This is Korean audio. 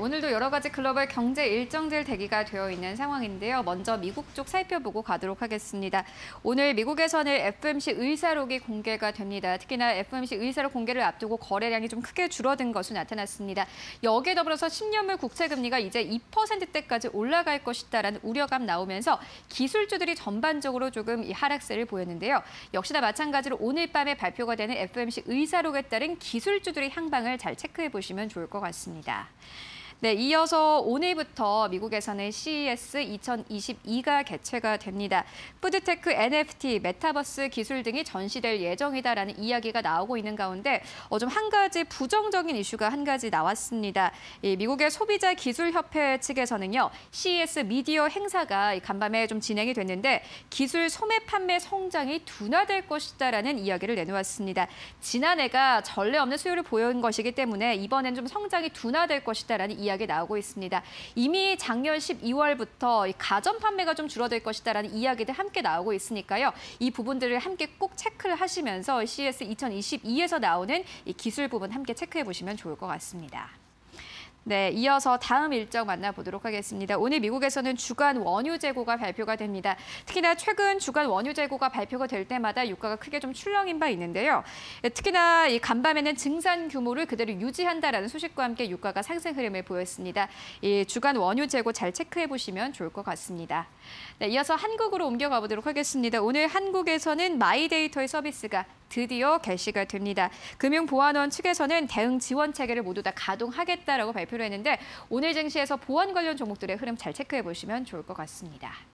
오늘도 여러 가지 글로벌 경제 일정들 대기가 되어 있는 상황인데요. 먼저 미국 쪽 살펴보고 가도록 하겠습니다. 오늘 미국에서는 FOMC 의사록이 공개가 됩니다. 특히나 FOMC 의사록 공개를 앞두고 거래량이 좀 크게 줄어든 것으로 나타났습니다. 여기에 더불어서 10년물 국채 금리가 이제 2%대까지 올라갈 것이다라는 우려감 나오면서 기술주들이 전반적으로 조금 이 하락세를 보였는데요. 역시나 마찬가지로 오늘 밤에 발표가 되는 FOMC 의사록에 따른 기술주들의 향방을 잘 체크해 보시면 좋을 것 같습니다. 네, 이어서 오늘부터 미국에서는 CES 2022가 개최가 됩니다. 푸드테크, NFT, 메타버스 기술 등이 전시될 예정이다라는 이야기가 나오고 있는 가운데 좀 한 가지 부정적인 이슈가 한 가지 나왔습니다. 미국의 소비자 기술협회 측에서는요, CES 미디어 행사가 간밤에 좀 진행이 됐는데 기술 소매 판매 성장이 둔화될 것이다라는 이야기를 내놓았습니다. 지난해가 전례 없는 수요를 보여온 것이기 때문에 이번엔 좀 성장이 둔화될 것이다라는 이야기 나오고 있습니다. 이미 작년 12월부터 가전 판매가 좀 줄어들 것이다라는 이야기들 함께 나오고 있으니까요. 이 부분들을 함께 꼭 체크를 하시면서 CES 2022에서 나오는 이 기술 부분 함께 체크해 보시면 좋을 것 같습니다. 네, 이어서 다음 일정 만나보도록 하겠습니다. 오늘 미국에서는 주간 원유 재고가 발표가 됩니다. 특히나 최근 주간 원유 재고가 발표가 될 때마다 유가가 크게 좀 출렁인 바 있는데요. 특히나 이 간밤에는 증산 규모를 그대로 유지한다라는 소식과 함께 유가가 상승 흐름을 보였습니다. 이 주간 원유 재고 잘 체크해 보시면 좋을 것 같습니다. 네, 이어서 한국으로 옮겨가 보도록 하겠습니다. 오늘 한국에서는 마이데이터의 서비스가 드디어 개시가 됩니다. 금융보안원 측에서는 대응 지원 체계를 모두 다 가동하겠다라고 발표를 했는데 오늘 증시에서 보안 관련 종목들의 흐름 잘 체크해 보시면 좋을 것 같습니다.